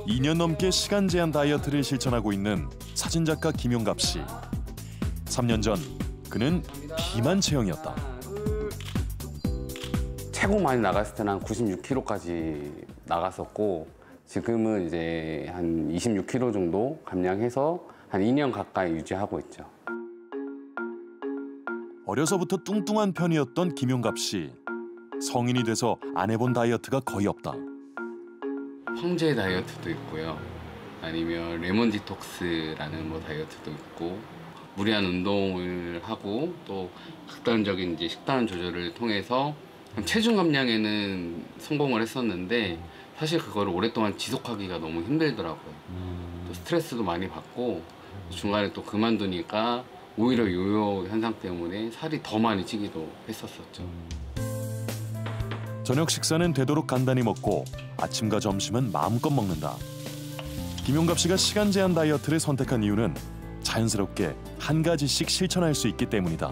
2년 넘게 시간 제한 다이어트를 실천하고 있는 사진작가 김용갑 씨. 3년 전 그는 비만 체형이었다. 최고 많이 나갔을 때는 한 96kg까지 나갔었고 지금은 이제 한 26kg 정도 감량해서 한 2년 가까이 유지하고 있죠. 어려서부터 뚱뚱한 편이었던 김용갑 씨. 성인이 돼서 안 해본 다이어트가 거의 없다. 황제 다이어트도 있고요. 아니면 레몬 디톡스라는 뭐 다이어트도 있고 무리한 운동을 하고 또 극단적인 이제 식단 조절을 통해서 체중 감량에는 성공을 했었는데 사실 그거를 오랫동안 지속하기가 너무 힘들더라고요. 또 스트레스도 많이 받고 중간에 또 그만두니까 오히려 요요 현상 때문에 살이 더 많이 찌기도 했었었죠. 저녁 식사는 되도록 간단히 먹고 아침과 점심은 마음껏 먹는다. 김용갑 씨가 시간 제한 다이어트를 선택한 이유는 자연스럽게 한 가지씩 실천할 수 있기 때문이다.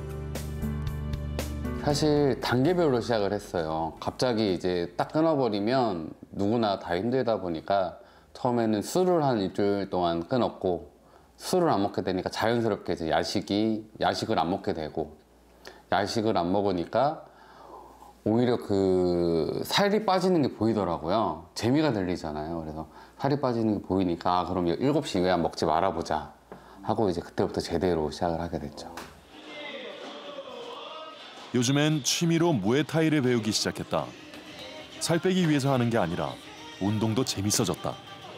사실 단계별로 시작을 했어요. 갑자기 이제 딱 끊어버리면 누구나 다 힘들다 보니까 처음에는 술을 한 일주일 동안 끊었고 술을 안 먹게 되니까 자연스럽게 이제 야식을 안 먹게 되고 야식을 안 먹으니까 오히려 그 살이 빠지는 게 보이더라고요. 재미가 들리잖아요. 그래서 살이 빠지는 게 보이니까 아, 그럼 7시 이후에 먹지 말아보자 하고 이제 그때부터 제대로 시작을 하게 됐죠. 요즘엔 취미로 무에타이를 배우기 시작했다. 살 빼기 위해서 하는 게 아니라 운동도 재밌어졌다.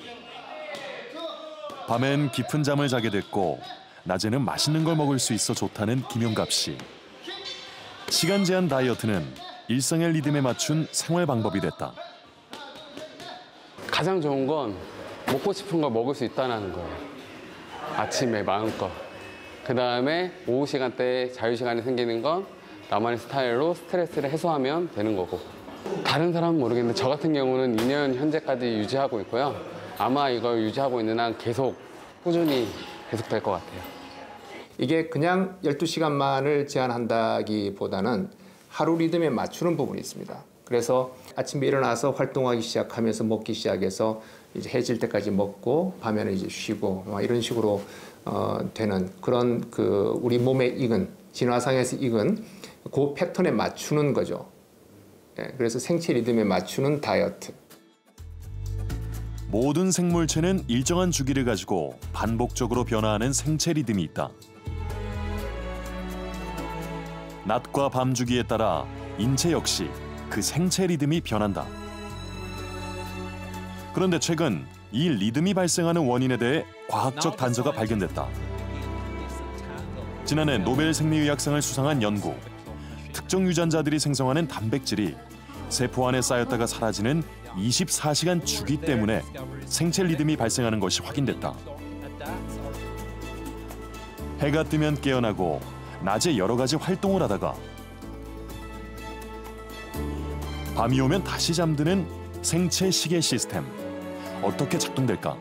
밤엔 깊은 잠을 자게 됐고 낮에는 맛있는 걸 먹을 수 있어 좋다는 김용갑 씨. 시간 제한 다이어트는 일상의 리듬에 맞춘 생활 방법이 됐다. 가장 좋은 건 먹고 싶은 걸 먹을 수 있다는 거예요. 아침에 마음껏. 그 다음에 오후 시간대에 자유시간이 생기는 건 나만의 스타일로 스트레스를 해소하면 되는 거고. 다른 사람은 모르겠는데 저 같은 경우는 2년 현재까지 유지하고 있고요. 아마 이걸 유지하고 있는 한 계속 꾸준히 계속될 것 같아요. 이게 그냥 12시간만을 제한한다기보다는 하루 리듬에 맞추는 부분이 있습니다. 그래서 아침에 일어나서 활동하기 시작하면서 먹기 시작해서 이제 해질 때까지 먹고 밤에는 이제 쉬고 이런 식으로 되는 그런 그 우리 몸에 익은 진화상에서 익은 그 패턴에 맞추는 거죠. 그래서 생체 리듬에 맞추는 다이어트. 모든 생물체는 일정한 주기를 가지고 반복적으로 변화하는 생체 리듬이 있다. 낮과 밤 주기에 따라 인체 역시 그 생체 리듬이 변한다. 그런데 최근 이 리듬이 발생하는 원인에 대해 과학적 단서가 발견됐다. 지난해 노벨 생리의학상을 수상한 연구. 특정 유전자들이 생성하는 단백질이 세포 안에 쌓였다가 사라지는 24시간 주기 때문에 생체 리듬이 발생하는 것이 확인됐다. 해가 뜨면 깨어나고 낮에 여러 가지 활동을 하다가 밤이 오면 다시 잠드는 생체 시계 시스템. 어떻게 작동될까?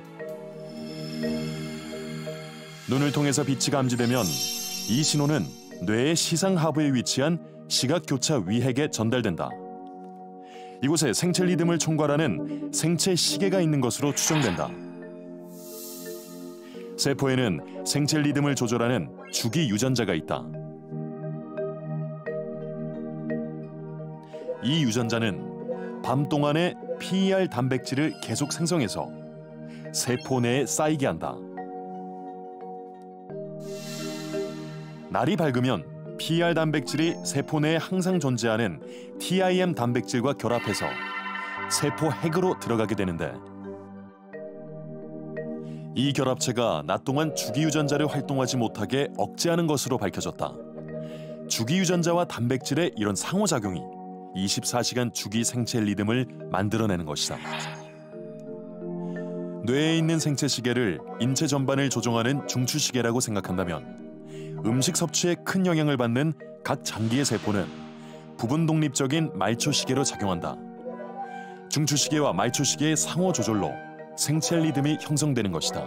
눈을 통해서 빛이 감지되면 이 신호는 뇌의 시상 하부에 위치한 시각교차 위핵에 전달된다. 이곳에 생체 리듬을 총괄하는 생체 시계가 있는 것으로 추정된다. 세포에는 생체 리듬을 조절하는 주기 유전자가 있다. 이 유전자는 밤 동안에 PER 단백질을 계속 생성해서 세포 내에 쌓이게 한다. 날이 밝으면 PER 단백질이 세포 내에 항상 존재하는 TIM 단백질과 결합해서 세포 핵으로 들어가게 되는데 이 결합체가 낮 동안 주기 유전자를 활동하지 못하게 억제하는 것으로 밝혀졌다. 주기 유전자와 단백질의 이런 상호작용이 24시간 주기 생체 리듬을 만들어내는 것이다. 뇌에 있는 생체 시계를 인체 전반을 조종하는 중추시계라고 생각한다면 음식 섭취에 큰 영향을 받는 각 장기의 세포는 부분 독립적인 말초시계로 작용한다. 중추시계와 말초시계의 상호 조절로 생체 리듬이 형성되는 것이다.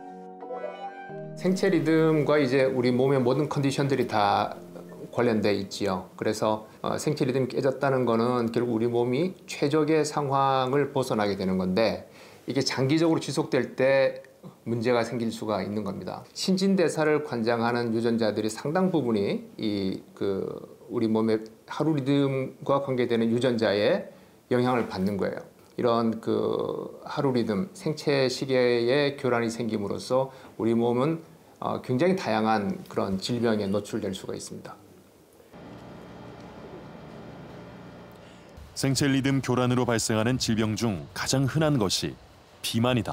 생체 리듬과 이제 우리 몸의 모든 컨디션들이 다 관련돼 있지요. 그래서 생체 리듬이 깨졌다는 거는 결국 우리 몸이 최적의 상황을 벗어나게 되는 건데 이게 장기적으로 지속될 때 문제가 생길 수가 있는 겁니다. 신진대사를 관장하는 유전자들이 상당 부분이 우리 몸의 하루 리듬과 관계되는 유전자에 영향을 받는 거예요. 이런 하루 리듬, 생체 시계의 교란이 생김으로써 우리 몸은 굉장히 다양한 그런 질병에 노출될 수가 있습니다. 생체 리듬 교란으로 발생하는 질병 중 가장 흔한 것이 비만이다.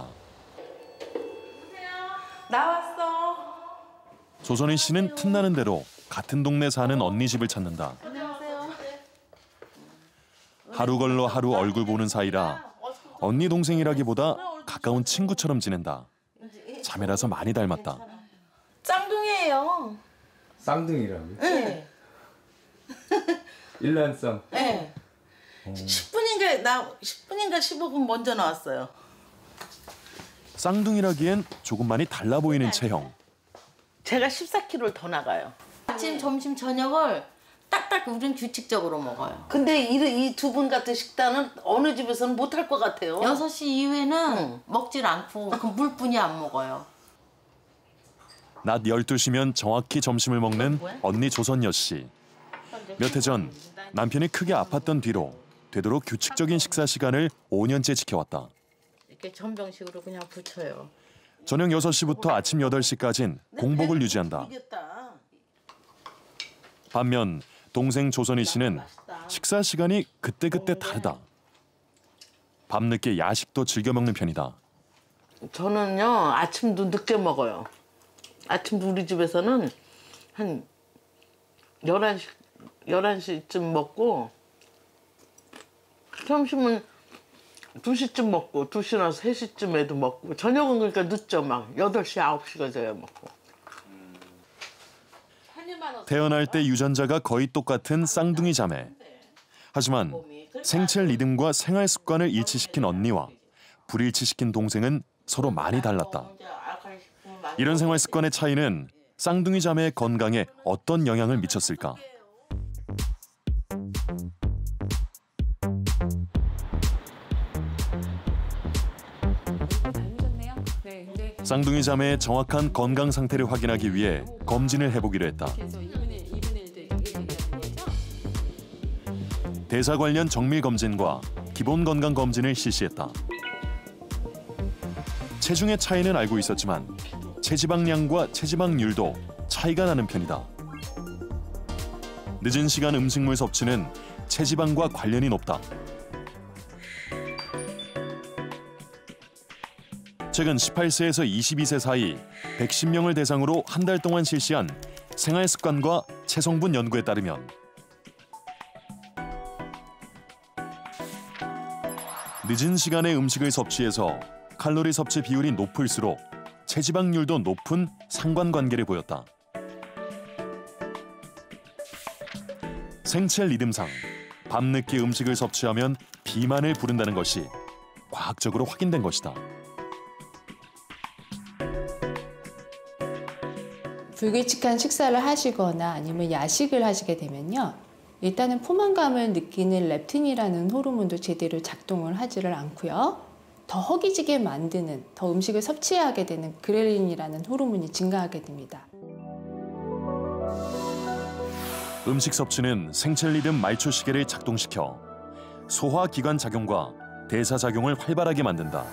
나왔어. 조선희 씨는 틈나는 대로 같은 동네 사는 언니 집을 찾는다. 안녕하세요. 하루 걸러 하루 얼굴 보는 사이라 언니 동생이라기보다 가까운 친구처럼 지낸다. 자매라서 많이 닮았다. 쌍둥이에요. 쌍둥이라고요? 네. 일란쌍. 네. 10분인가 15분 먼저 나왔어요. 쌍둥이라기엔 조금 많이 달라 보이는 체형. 제가 14kg를 더 나가요. 아침, 점심, 저녁을 딱딱 우린 규칙적으로 먹어요. 근데 이 두 분 같은 식단은 어느 집에서는 못할 것 같아요. 6시 이후에는 먹질 않고 그 물뿐이 안 먹어요. 낮 12시면 정확히 점심을 먹는 언니 조선여 씨. 몇 해 전 남편이 크게 아팠던 뒤로 되도록 규칙적인 식사 시간을 5년째 지켜왔다. 이렇게 전병식으로 그냥 붙여요. 저녁 6시부터 아침 8시까지는 공복을 유지한다. 이겼다. 반면 동생 조선희 씨는 식사 시간이 그때그때 다르다. 밤늦게 야식도 즐겨 먹는 편이다. 저는요 아침도 늦게 먹어요. 아침도 우리 집에서는 한 11시쯤 먹고 점심은 2시쯤 먹고 2시나 3시쯤에도 먹고 저녁은 그러니까 늦죠. 막 8시, 9시가 돼야 먹고. 태어날 때 유전자가 거의 똑같은 쌍둥이 자매. 하지만 생체 리듬과 생활 습관을 일치시킨 언니와 불일치시킨 동생은 서로 많이 달랐다. 이런 생활 습관의 차이는 쌍둥이 자매의 건강에 어떤 영향을 미쳤을까? 쌍둥이 자매의 정확한 건강 상태를 확인하기 위해 검진을 해보기로 했다. 대사 관련 정밀 검진과 기본 건강 검진을 실시했다. 체중의 차이는 알고 있었지만 체지방량과 체지방률도 차이가 나는 편이다. 늦은 시간 음식물 섭취는 체지방과 관련이 높다. 최근 18세에서 22세 사이 110명을 대상으로 한 달 동안 실시한 생활 습관과 체성분 연구에 따르면 늦은 시간에 음식을 섭취해서 칼로리 섭취 비율이 높을수록 체지방률도 높은 상관관계를 보였다. 생체 리듬상 밤늦게 음식을 섭취하면 비만을 부른다는 것이 과학적으로 확인된 것이다. 불규칙한 식사를 하시거나 아니면 야식을 하시게 되면요. 일단은 포만감을 느끼는 렙틴이라는 호르몬도 제대로 작동을 하지를 않고요. 더 허기지게 만드는, 더 음식을 섭취하게 되는 그렐린이라는 호르몬이 증가하게 됩니다. 음식 섭취는 생체 리듬 말초 시계를 작동시켜 소화기관 작용과 대사 작용을 활발하게 만든다.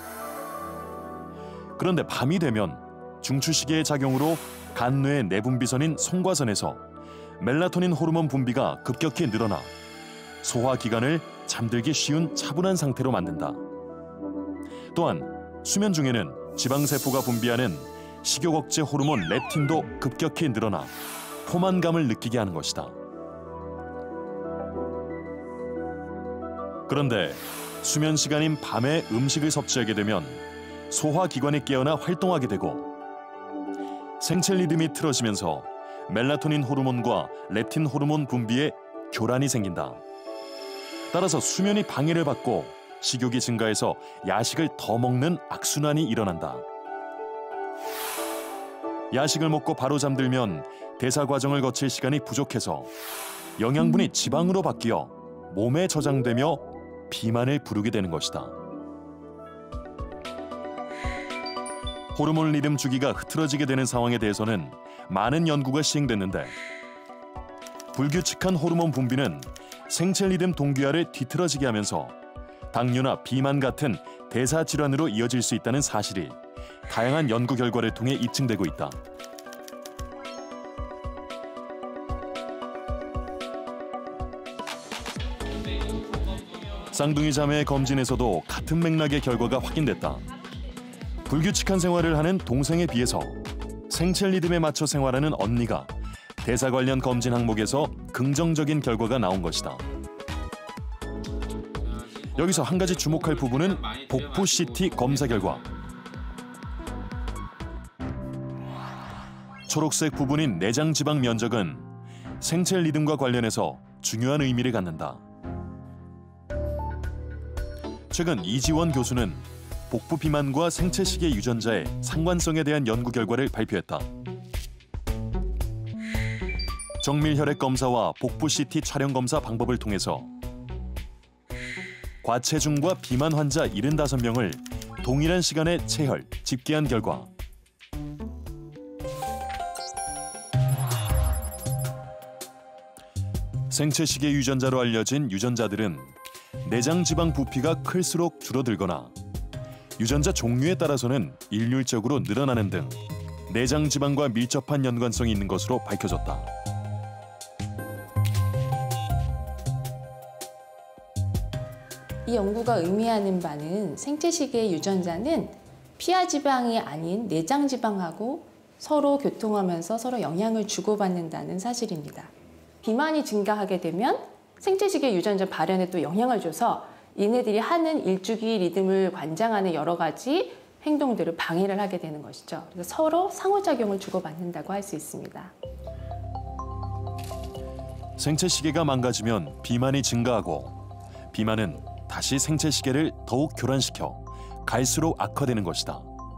그런데 밤이 되면 중추시계의 작용으로 간뇌의 내분비선인 송과선에서 멜라토닌 호르몬 분비가 급격히 늘어나 소화기관을 잠들기 쉬운 차분한 상태로 만든다. 또한 수면 중에는 지방세포가 분비하는 식욕억제 호르몬 렙틴도 급격히 늘어나 포만감을 느끼게 하는 것이다. 그런데 수면 시간인 밤에 음식을 섭취하게 되면 소화기관이 깨어나 활동하게 되고 생체 리듬이 틀어지면서 멜라토닌 호르몬과 렙틴 호르몬 분비에 교란이 생긴다. 따라서 수면이 방해를 받고 식욕이 증가해서 야식을 더 먹는 악순환이 일어난다. 야식을 먹고 바로 잠들면 대사 과정을 거칠 시간이 부족해서 영양분이 지방으로 바뀌어 몸에 저장되며 비만을 부르게 되는 것이다. 호르몬 리듬 주기가 흐트러지게 되는 상황에 대해서는 많은 연구가 시행됐는데 불규칙한 호르몬 분비는 생체 리듬 동기화를 뒤틀어지게 하면서 당뇨나 비만 같은 대사 질환으로 이어질 수 있다는 사실이 다양한 연구 결과를 통해 입증되고 있다. 쌍둥이 자매의 검진에서도 같은 맥락의 결과가 확인됐다. 불규칙한 생활을 하는 동생에 비해서 생체 리듬에 맞춰 생활하는 언니가 대사 관련 검진 항목에서 긍정적인 결과가 나온 것이다. 여기서 한 가지 주목할 부분은 복부 CT 검사 결과. 초록색 부분인 내장 지방 면적은 생체 리듬과 관련해서 중요한 의미를 갖는다. 최근 이지원 교수는 복부 비만과 생체시계 유전자의 상관성에 대한 연구 결과를 발표했다. 정밀 혈액 검사와 복부 CT 촬영 검사 방법을 통해서 과체중과 비만 환자 75명을 동일한 시간에 체혈, 집계한 결과 생체시계 유전자로 알려진 유전자들은 내장 지방 부피가 클수록 줄어들거나 유전자 종류에 따라서는 일률적으로 늘어나는 등 내장 지방과 밀접한 연관성이 있는 것으로 밝혀졌다. 이 연구가 의미하는 바는 생체시계 유전자는 피하 지방이 아닌 내장 지방하고 서로 교통하면서 서로 영향을 주고받는다는 사실입니다. 비만이 증가하게 되면 생체시계 유전자 발현에 또 영향을 줘서 얘네들이 하는 일주기 리듬을 관장하는 여러 가지 행동들을 방해를 하게 되는 것이죠. 그래서 서로 상호작용을 주고받는다고 할 수 있습니다. 생체시계가 망가지면 비만이 증가하고 비만은 다시 생체시계를 더욱 교란시켜 갈수록 악화되는 것이다.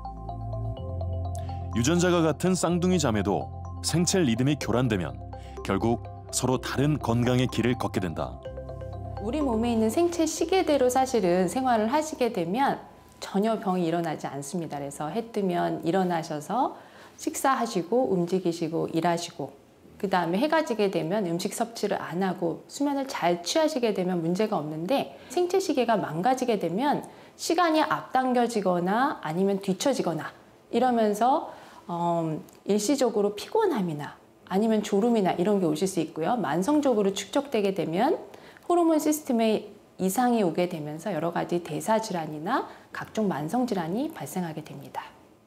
유전자가 같은 쌍둥이 자매도 생체 리듬이 교란되면 결국 서로 다른 건강의 길을 걷게 된다. 우리 몸에 있는 생체 시계대로 사실은 생활을 하시게 되면 전혀 병이 일어나지 않습니다. 그래서 해 뜨면 일어나셔서 식사하시고 움직이시고 일하시고 그 다음에 해가 지게 되면 음식 섭취를 안 하고 수면을 잘 취하시게 되면 문제가 없는데 생체 시계가 망가지게 되면 시간이 앞당겨지거나 아니면 뒤처지거나 이러면서 일시적으로 피곤함이나 아니면 졸음이나 이런 게 오실 수 있고요. 만성적으로 축적되게 되면 호르몬 시스템에 이상이 오게 되면서 여러 가지 대사 질환이나 각종 만성 질환이 발생하게 됩니다.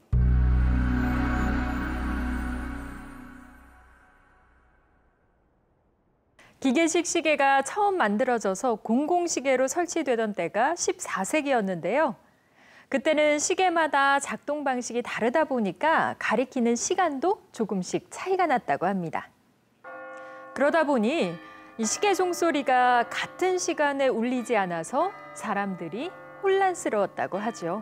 기계식 시계가 처음 만들어져서 공공시계로 설치되던 때가 14세기였는데요. 그때는 시계마다 작동 방식이 다르다 보니까 가리키는 시간도 조금씩 차이가 났다고 합니다. 그러다 보니 이 시계 종소리가 같은 시간에 울리지 않아서 사람들이 혼란스러웠다고 하죠.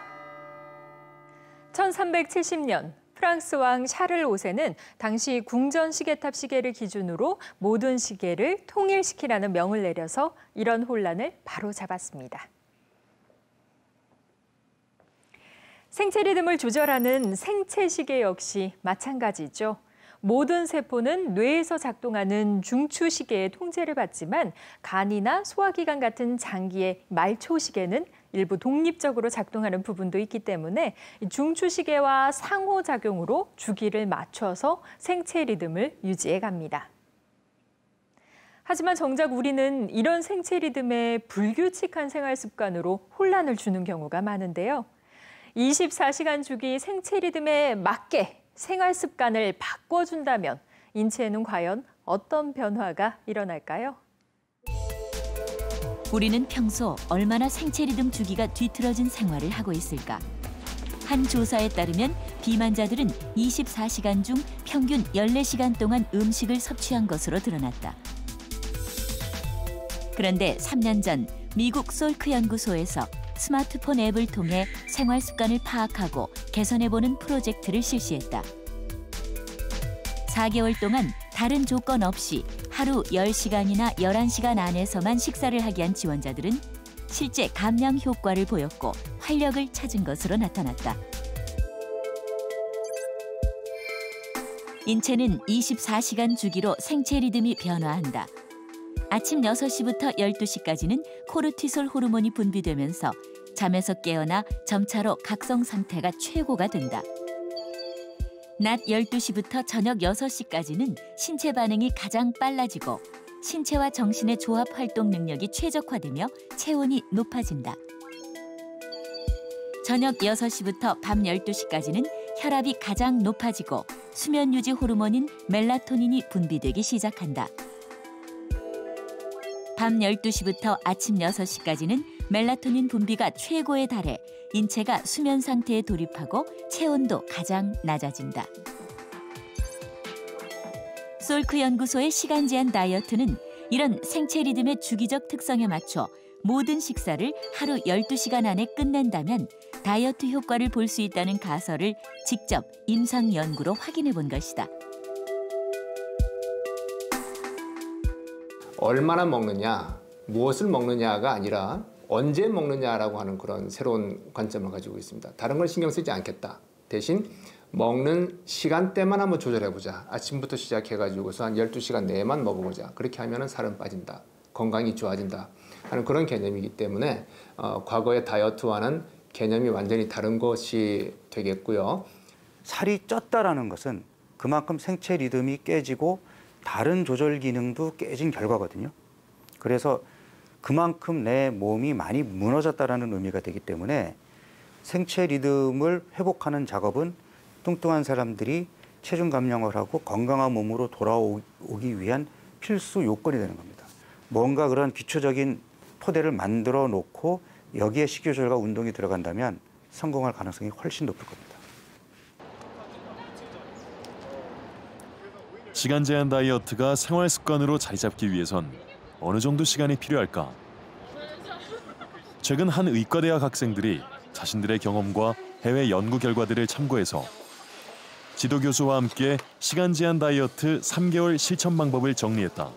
1370년 프랑스 왕 샤를 5세는 당시 궁전 시계탑 시계를 기준으로 모든 시계를 통일시키라는 명을 내려서 이런 혼란을 바로잡았습니다. 생체 리듬을 조절하는 생체 시계 역시 마찬가지죠. 모든 세포는 뇌에서 작동하는 중추 시계의 통제를 받지만 간이나 소화기관 같은 장기의 말초 시계는 일부 독립적으로 작동하는 부분도 있기 때문에 중추 시계와 상호작용으로 주기를 맞춰서 생체 리듬을 유지해 갑니다. 하지만 정작 우리는 이런 생체 리듬에 불규칙한 생활 습관으로 혼란을 주는 경우가 많은데요. 24시간 주기 생체 리듬에 맞게 생활 습관을 바꿔준다면 인체에는 과연 어떤 변화가 일어날까요? 우리는 평소 얼마나 생체 리듬 주기가 뒤틀어진 생활을 하고 있을까? 한 조사에 따르면 비만자들은 24시간 중 평균 14시간 동안 음식을 섭취한 것으로 드러났다. 그런데 3년 전 미국 솔크 연구소에서 스마트폰 앱을 통해 생활 습관을 파악하고 개선해보는 프로젝트를 실시했다. 4개월 동안 다른 조건 없이 하루 10시간이나 11시간 안에서만 식사를 하게 한 지원자들은 실제 감량 효과를 보였고 활력을 찾은 것으로 나타났다. 인체는 24시간 주기로 생체 리듬이 변화한다. 아침 6시부터 12시까지는 코르티솔 호르몬이 분비되면서 잠에서 깨어나 점차로 각성 상태가 최고가 된다. 낮 12시부터 저녁 6시까지는 신체 반응이 가장 빨라지고 신체와 정신의 조합 활동 능력이 최적화되며 체온이 높아진다. 저녁 6시부터 밤 12시까지는 혈압이 가장 높아지고 수면 유지 호르몬인 멜라토닌이 분비되기 시작한다. 밤 12시부터 아침 6시까지는 멜라토닌 분비가 최고에 달해 인체가 수면 상태에 돌입하고 체온도 가장 낮아진다. 솔크 연구소의 시간 제한 다이어트는 이런 생체 리듬의 주기적 특성에 맞춰 모든 식사를 하루 12시간 안에 끝낸다면 다이어트 효과를 볼 수 있다는 가설을 직접 임상 연구로 확인해 본 것이다. 얼마나 먹느냐, 무엇을 먹느냐가 아니라 언제 먹느냐라고 하는 그런 새로운 관점을 가지고 있습니다. 다른 걸 신경 쓰지 않겠다. 대신 먹는 시간대만 한번 조절해보자. 아침부터 시작해가지고서 한 12시간 내에만 먹어보자. 그렇게 하면 살은 빠진다. 건강이 좋아진다. 하는 그런 개념이기 때문에 과거의 다이어트와는 개념이 완전히 다른 것이 되겠고요. 살이 쪘다라는 것은 그만큼 생체 리듬이 깨지고 다른 조절 기능도 깨진 결과거든요. 그래서 그만큼 내 몸이 많이 무너졌다라는 의미가 되기 때문에 생체 리듬을 회복하는 작업은 뚱뚱한 사람들이 체중 감량을 하고 건강한 몸으로 돌아오기 위한 필수 요건이 되는 겁니다. 뭔가 그런 기초적인 토대를 만들어 놓고 여기에 식이조절과 운동이 들어간다면 성공할 가능성이 훨씬 높을 겁니다. 시간 제한 다이어트가 생활 습관으로 자리 잡기 위해선 어느 정도 시간이 필요할까? 최근 한 의과대학 학생들이 자신들의 경험과 해외 연구 결과들을 참고해서 지도교수와 함께 시간 제한 다이어트 3개월 실천 방법을 정리했다.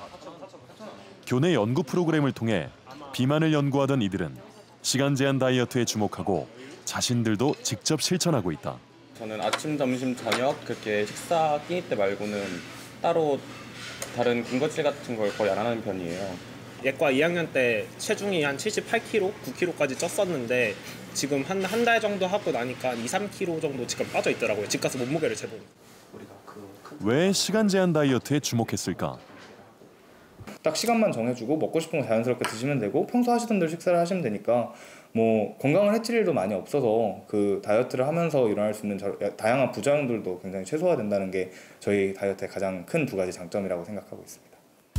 교내 연구 프로그램을 통해 비만을 연구하던 이들은 시간 제한 다이어트에 주목하고 자신들도 직접 실천하고 있다. 저는 아침, 점심, 저녁 그렇게 식사 끼니 때 말고는 따로 다른 군것질 같은 걸 거의 안 하는 편이에요. 예과 2학년 때 체중이 한 78kg, 9kg까지 쪘었는데 지금 한 달 정도 하고 나니까 2, 3kg 정도 지금 빠져 있더라고요. 집 가서 몸무게를 재보면. 왜 시간 제한 다이어트에 주목했을까? 딱 시간만 정해주고 먹고 싶은 거 자연스럽게 드시면 되고 평소 하시던 대로 식사를 하시면 되니까 뭐 건강을 해칠 일도 많이 없어서 그 다이어트를 하면서 일어날 수 있는 다양한 부작용들도 굉장히 최소화된다는 게 저희 다이어트의 가장 큰 두 가지 장점이라고 생각하고 있습니다.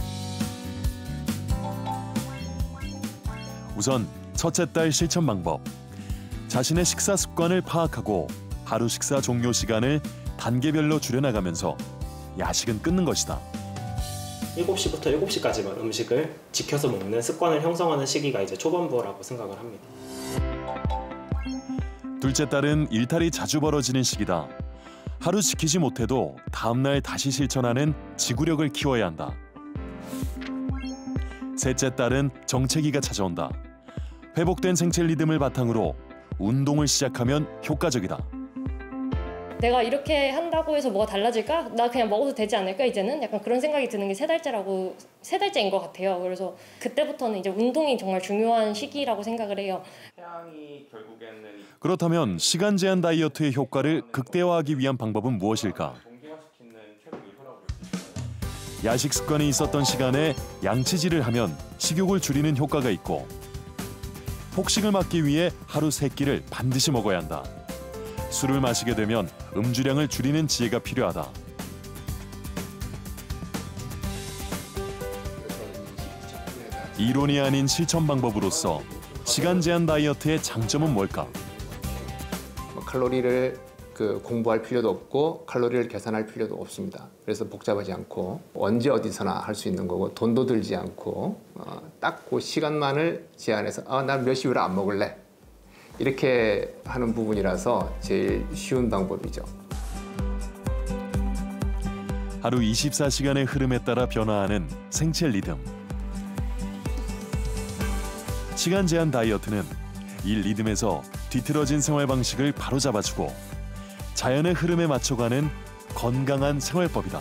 우선 첫째 딸 실천 방법. 자신의 식사 습관을 파악하고 하루 식사 종료 시간을 단계별로 줄여나가면서 야식은 끊는 것이다. 7시부터 7시까지만 음식을 지켜서 먹는 습관을 형성하는 시기가 이제 초반부라고 생각을 합니다. 둘째 딸은 일탈이 자주 벌어지는 시기다. 하루 지키지 못해도 다음 날 다시 실천하는 지구력을 키워야 한다. 셋째 딸은 정체기가 찾아온다. 회복된 생체 리듬을 바탕으로 운동을 시작하면 효과적이다. 내가 이렇게 한다고 해서 뭐가 달라질까? 나 그냥 먹어도 되지 않을까 이제는? 약간 그런 생각이 드는 게 세 달째인 것 같아요. 그래서 그때부터는 이제 운동이 정말 중요한 시기라고 생각을 해요. 그렇다면 시간 제한 다이어트의 효과를 극대화하기 위한 방법은 무엇일까? 야식 습관이 있었던 시간에 양치질을 하면 식욕을 줄이는 효과가 있고 폭식을 막기 위해 하루 3끼를 반드시 먹어야 한다. 술을 마시게 되면 음주량을 줄이는 지혜가 필요하다. 이론이 아닌 실천 방법으로서 시간 제한 다이어트의 장점은 뭘까? 칼로리를 공부할 필요도 없고 칼로리를 계산할 필요도 없습니다. 그래서 복잡하지 않고 언제 어디서나 할 수 있는 거고 돈도 들지 않고 딱 그 시간만을 제한해서 난 몇 시 이후로 안 먹을래. 이렇게 하는 부분이라서 제일 쉬운 방법이죠. 하루 24시간의 흐름에 따라 변화하는 생체 리듬. 시간 제한 다이어트는 이 리듬에서 뒤틀어진 생활 방식을 바로잡아주고 자연의 흐름에 맞춰가는 건강한 생활법이다.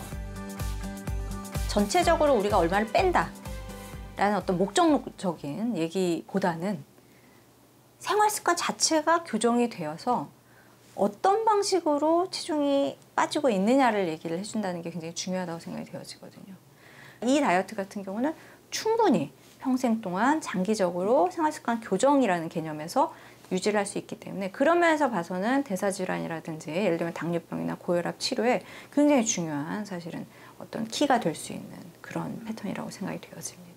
전체적으로 우리가 얼마를 뺀다라는 어떤 목적적인 얘기보다는 생활 습관 자체가 교정이 되어서 어떤 방식으로 체중이 빠지고 있느냐를 얘기를 해준다는 게 굉장히 중요하다고 생각이 되어지거든요. 이 다이어트 같은 경우는 충분히 평생 동안 장기적으로 생활 습관 교정이라는 개념에서 유지를 할 수 있기 때문에 그런 면에서 봐서는 대사질환이라든지 예를 들면 당뇨병이나 고혈압 치료에 굉장히 중요한 사실은 어떤 키가 될 수 있는 그런 패턴이라고 생각이 되어집니다.